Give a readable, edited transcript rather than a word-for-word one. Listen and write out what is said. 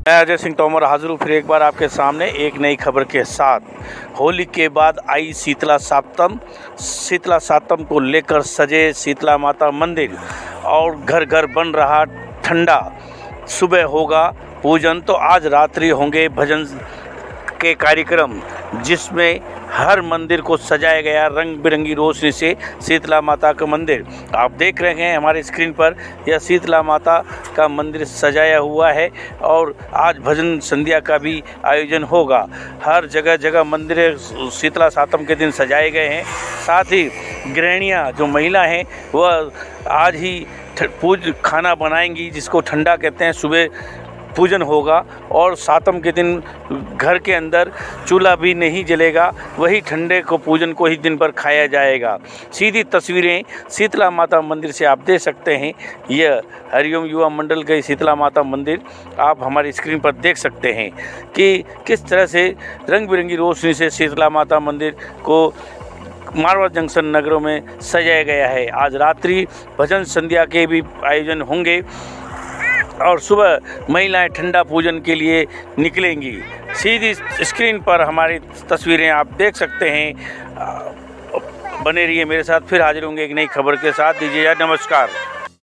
मैं अजय सिंह तोमर हाजिर हूँ फिर एक बार आपके सामने एक नई खबर के साथ। होली के बाद आई शीतला सातम को लेकर सजे शीतला माता मंदिर और घर घर बन रहा ठंडा। सुबह होगा पूजन तो आज रात्रि होंगे भजन के कार्यक्रम, जिसमें हर मंदिर को सजाया गया रंग बिरंगी रोशनी से। शीतला माता का मंदिर आप देख रहे हैं हमारे स्क्रीन पर, यह शीतला माता का मंदिर सजाया हुआ है और आज भजन संध्या का भी आयोजन होगा। हर जगह जगह मंदिर शीतला सातम के दिन सजाए गए हैं। साथ ही गृहिणियाँ जो महिला हैं वह आज ही खाना बनाएंगी, जिसको ठंडा कहते हैं। सुबह पूजन होगा और सातम के दिन घर के अंदर चूल्हा भी नहीं जलेगा, वही ठंडे को पूजन को ही दिन भर खाया जाएगा। सीधी तस्वीरें शीतला माता मंदिर से आप देख सकते हैं। यह हरिओम युवा मंडल के शीतला माता मंदिर आप हमारी स्क्रीन पर देख सकते हैं कि किस तरह से रंग बिरंगी रोशनी से शीतला माता मंदिर को मारवाड़ जंक्शन नगरों में सजाया गया है। आज रात्रि भजन संध्या के भी आयोजन होंगे और सुबह महिलाएं ठंडा पूजन के लिए निकलेंगी। सीधी स्क्रीन पर हमारी तस्वीरें आप देख सकते हैं। बने रहिए मेरे साथ, फिर हाजिर होंगे एक नई खबर के साथ। दीजिए नमस्कार।